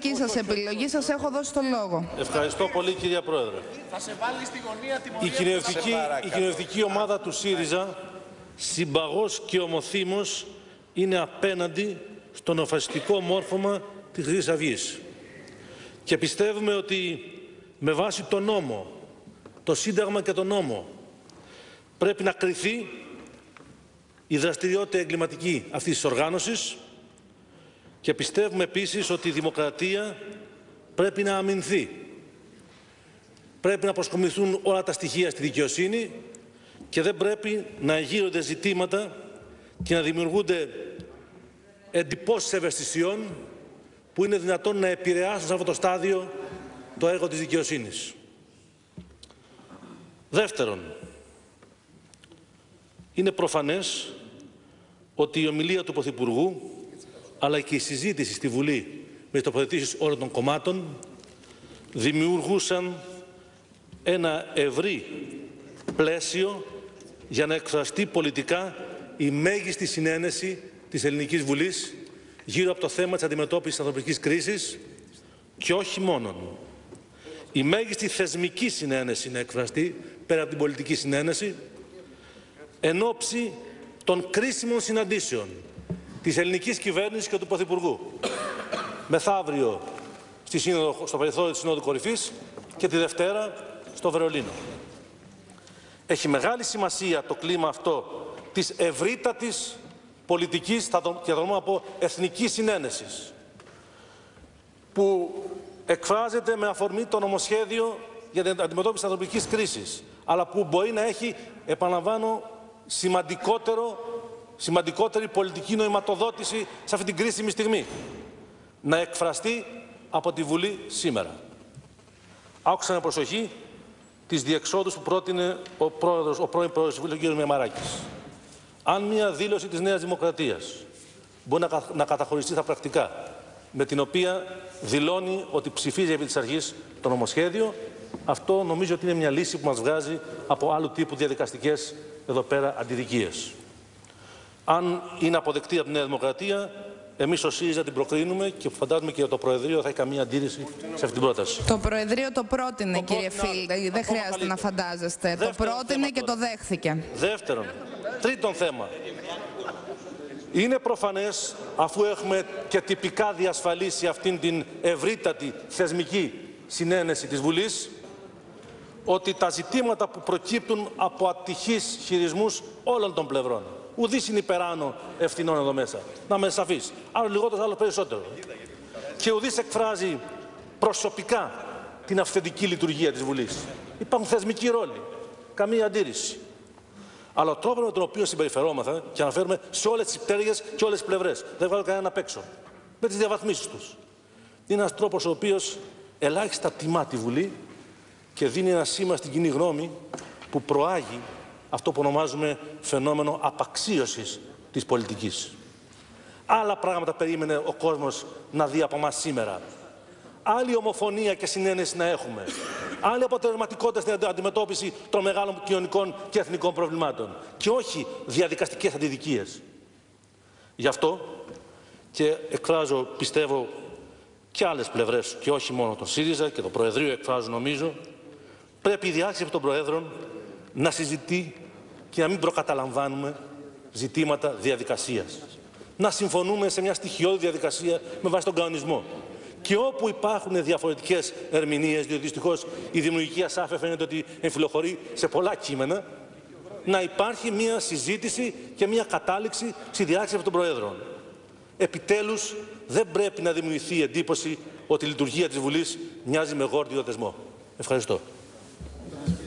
δική σας επιλογή. Σας έχω δώσει το λόγο. Ευχαριστώ πολύ, κυρία Πρόεδρε. Θα σε βάλει στη γωνία την Η κοινοβουλευτική ομάδα του ΣΥΡΙΖΑ συμπαγώς και ομοθύμως είναι απέναντι στο νεοφασιστικό μόρφωμα της Χρυσής Αυγής. Και πιστεύουμε ότι με βάση τον νόμο, το Σύνταγμα και τον νόμο πρέπει να κριθεί η δραστηριότητα εγκληματική αυτής της οργάνωσης και πιστεύουμε επίσης ότι η δημοκρατία πρέπει να αμυνθεί. Πρέπει να προσκομιστούν όλα τα στοιχεία στη δικαιοσύνη και δεν πρέπει να γύρονται ζητήματα και να δημιουργούνται εντυπώσεις ευαισθησιών που είναι δυνατόν να επηρεάσουν σε αυτό το στάδιο το έργο της δικαιοσύνης. Δεύτερον, είναι προφανές ότι η ομιλία του Πρωθυπουργού αλλά και η συζήτηση στη Βουλή με τις τοποθετήσεις όλων των κομμάτων δημιουργούσαν ένα ευρύ πλαίσιο για να εκφραστεί πολιτικά η μέγιστη συνένεση της Ελληνικής Βουλής γύρω από το θέμα της αντιμετώπισης της ανθρωπιστικής κρίσης και όχι μόνον. Η μέγιστη θεσμική συνένεση να εκφραστεί πέρα από την πολιτική συνένεση εν ώψη των κρίσιμων συναντήσεων της ελληνικής κυβέρνησης και του Πρωθυπουργού μεθαύριο στο περιθώριο της Συνόδου Κορυφής και τη Δευτέρα στο Βερολίνο. Έχει μεγάλη σημασία το κλίμα αυτό της ευρύτατης πολιτικής και θα να πω εθνικής συνένεσης που εκφράζεται με αφορμή το νομοσχέδιο για την αντιμετώπιση της ανθρωπιστικής κρίσης, αλλά που μπορεί να έχει, επαναλαμβάνω, σημαντικότερη πολιτική νοηματοδότηση σε αυτή την κρίσιμη στιγμή. Να εκφραστεί από τη Βουλή σήμερα. Άκουσα με προσοχή τις διεξόδους που πρότεινε ο πρώην πρόεδρος του Βουλίου, κ. Μεμαράκης. Αν μια δήλωση της Νέας Δημοκρατίας μπορεί να καταχωριστεί στα πρακτικά, με την οποία δηλώνει ότι ψηφίζει επί της αρχής το νομοσχέδιο, αυτό νομίζω ότι είναι μια λύση που μας βγάζει από άλλου τύπου διαδικαστικές εδώ πέρα αντιδικίες. Αν είναι αποδεκτή από τη Νέα Δημοκρατία, εμείς ως ΣΥΡΙΖΑ την προκρίνουμε και φαντάζομαι και το Προεδρείο θα έχει καμία αντίρρηση σε αυτή την πρόταση. Το Προεδρείο το πρότεινε, κύριε Φίλ, δεν χρειάζεται να φαντάζεστε. Το πρότεινε και το δέχθηκε. Δεύτερον, τρίτον θέμα. Είναι προφανές, αφού έχουμε και τυπικά διασφαλίσει αυτήν την ευρύτατη θεσμική συνένεση της Βουλής, ότι τα ζητήματα που προκύπτουν από ατυχείς χειρισμούς όλων των πλευρών, ουδής είναι υπεράνω ευθυνών εδώ μέσα, να είμαι σαφής, άλλο λιγότερο, άλλο περισσότερο, και ουδής εκφράζει προσωπικά την αυθεντική λειτουργία της Βουλής. Υπάρχουν θεσμικοί ρόλοι, καμία αντίρρηση. Αλλά ο τρόπος με τον οποίο συμπεριφερόμαστε και αναφέρουμε σε όλες τις πτέρυγες και όλες τις πλευρές, δεν βγάλω κανέναν απ' έξω, με τις διαβαθμίσεις τους. Είναι ένας τρόπος ο οποίος ελάχιστα τιμά τη Βουλή και δίνει ένα σήμα στην κοινή γνώμη που προάγει αυτό που ονομάζουμε φαινόμενο απαξίωσης της πολιτικής. Άλλα πράγματα περίμενε ο κόσμος να δει από εμάς σήμερα. Άλλη ομοφωνία και συνένεση να έχουμε. Άλλη αποτελεσματικότητα στην αντιμετώπιση των μεγάλων κοινωνικών και εθνικών προβλημάτων. Και όχι διαδικαστικές αντιδικίες. Γι' αυτό και εκφράζω, πιστεύω, και άλλες πλευρές και όχι μόνο τον ΣΥΡΙΖΑ και το Προεδρείο εκφράζω νομίζω, πρέπει η διάσκεψη των Προέδρων να συζητεί και να μην προκαταλαμβάνουμε ζητήματα διαδικασίας. Να συμφωνούμε σε μια στοιχειώδη διαδικασία με βάση τον κανονισμό. Και όπου υπάρχουν διαφορετικές ερμηνείες, διότι δυστυχώς η δημιουργική ασάφεια φαίνεται ότι εμφυλοχωρεί σε πολλά κείμενα, να υπάρχει μια συζήτηση και μια κατάληξη στη διάσκεψη των Προέδρων. Επιτέλους, δεν πρέπει να δημιουργηθεί η εντύπωση ότι η λειτουργία της Βουλής μοιάζει με γόρδιο δεσμό. Ευχαριστώ.